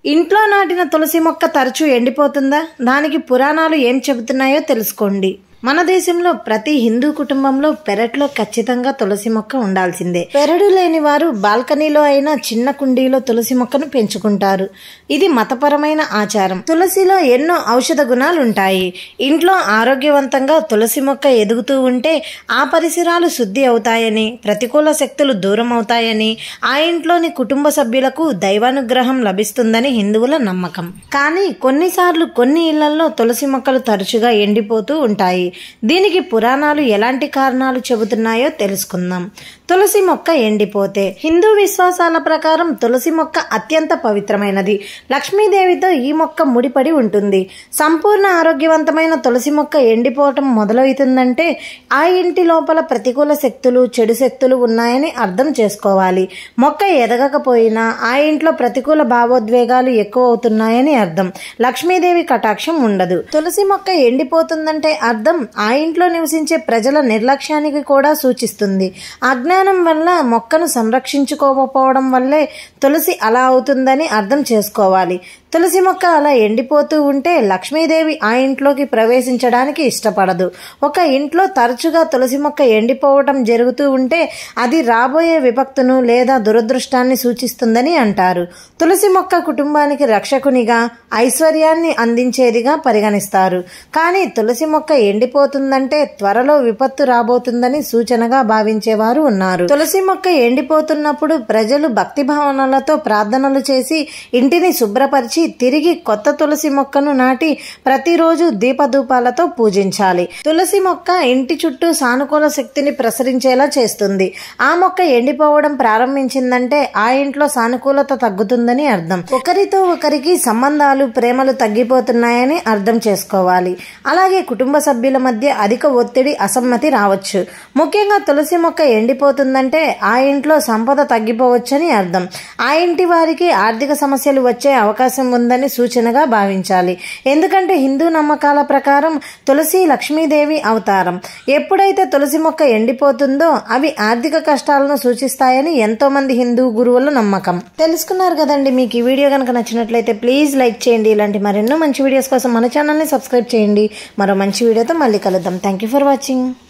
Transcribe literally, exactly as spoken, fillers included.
ఇంట్లో నాటిన తులసి మొక్క తరచూ ఎండిపోతుందా? దానికి పురాణాలు ఏం చెబుతున్నాయో తెలుసుకోండి. మన దేశంలో ప్రతి హిందూ కుటుంబంలో పెరట్లో ఖచ్చితంగా తులసి మొక్క ఉండాల్సిందే. పెరడు లేని వారు బాల్కనీలో అయినా చిన్న కుండీలో తులసి మొక్కను పెంచుకుంటారు. ఇది మతపరమైన ఆచారం. తులసిలో ఎన్నో ఔషధ గుణాలు ఉంటాయి. ఇంట్లో ఆరోగ్యవంతంగా తులసి మొక్క ఎదుగుతూ ఉంటే ఆ పరిసరాలు శుద్ధి అవుతాయని, ప్రతికూల శక్తులు దూరం అవుతాయని, ఆ ఇంట్లోని కుటుంబ సభ్యులకు దైవానుగ్రహం లభిస్తుందని హిందువుల నమ్మకం. కానీ కొన్నిసార్లు కొన్ని ఇళ్లలో తులసి మొక్కలు తరచుగా ఎండిపోతూ ఉంటాయి. దీనికి పురాణాలు ఎలాంటి కారణాలు చెబుతున్నాయో తెలుసుకుందాం. తులసి మొక్క ఎండిపోతే హిందూ విశ్వాసాల ప్రకారం తులసి మొక్క అత్యంత పవిత్రమైనది. లక్ష్మీదేవితో ఈ మొక్క ముడిపడి ఉంటుంది. సంపూర్ణ ఆరోగ్యవంతమైన తులసి మొక్క ఎండిపోవటం మొదలవుతుందంటే ఆ ఇంటి లోపల ప్రతికూల శక్తులు, చెడు శక్తులు ఉన్నాయని అర్థం చేసుకోవాలి. మొక్క ఎదగకపోయినా ఆ ఇంట్లో ప్రతికూల భావోద్వేగాలు ఎక్కువ అవుతున్నాయని అర్థం. లక్ష్మీదేవి కటాక్షం ఉండదు. తులసి మొక్క ఎండిపోతుందంటే అర్థం ఆ ఇంట్లో నివసించే ప్రజల నిర్లక్ష్యానికి కూడా సూచిస్తుంది. అజ్ఞానం వల్ల మొక్కను సంరక్షించుకోకపోవడం వల్లే తులసి అలా అవుతుందని అర్థం చేసుకోవాలి. తులసి మొక్క అలా ఎండిపోతూ ఉంటే లక్ష్మీదేవి ఆ ఇంట్లోకి ప్రవేశించడానికి ఇష్టపడదు. ఒక ఇంట్లో తరచుగా తులసి మొక్క ఎండిపోవటం జరుగుతూ ఉంటే అది రాబోయే విపత్తును లేదా దురదృష్టాన్ని సూచిస్తుందని అంటారు. తులసి మొక్క కుటుంబానికి రక్షకునిగా, ఐశ్వర్యాన్ని అందించేదిగా పరిగణిస్తారు. కానీ తులసి మొక్క ఎండిపోతుందంటే త్వరలో విపత్తు రాబోతుందని సూచనగా భావించేవారు ఉన్నారు. తులసి మొక్క ఎండిపోతున్నప్పుడు ప్రజలు భక్తి భావనలతో ప్రార్థనలు చేసి ఇంటిని శుభ్రపరిచి తిరిగి కొత్త తులసి మొక్కను నాటి ప్రతిరోజు దీపధూపాలతో పూజించాలి. తులసి మొక్క ఇంటి చుట్టూ సానుకూల శక్తిని ప్రసరించేలా చేస్తుంది. ఆ మొక్క ఎండిపోవడం ప్రారంభించిందంటే ఆ ఇంట్లో సానుకూలత తగ్గుతుందని అర్థం. ఒకరితో ఒకరికి సంబంధాలు, ప్రేమలు తగ్గిపోతున్నాయని అర్థం చేసుకోవాలి. అలాగే కుటుంబ సభ్యుల మధ్య అధిక ఒత్తిడి, అసమ్మతి రావచ్చు. ముఖ్యంగా తులసి మొక్క ఎండిపోతుందంటే ఆ ఇంట్లో సంపద తగ్గిపోవచ్చని అర్థం. ఆ ఇంటి వారికి ఆర్థిక సమస్యలు వచ్చే అవకాశం ఉందని సూచనగా భావించాలి. ఎందుకంటే హిందూ నమ్మకాల ప్రకారం తులసి లక్ష్మీదేవి అవతారం. ఎప్పుడైతే తులసి మొక్క ఎండిపోతుందో అవి ఆర్థిక కష్టాలను సూచిస్తాయని ఎంతో మంది హిందూ గురువుల నమ్మకం. తెలుసుకున్నారు కదండి. మీకు ఈ వీడియో కనుక నచ్చినట్లయితే ప్లీజ్ లైక్ చేయండి. ఇలాంటి మరెన్నో మంచి వీడియోస్ కోసం మన ఛానల్ని సబ్స్క్రైబ్ చేయండి. మరో మంచి వీడియోతో మళ్ళీ కలుద్దాం. Thank you for watching.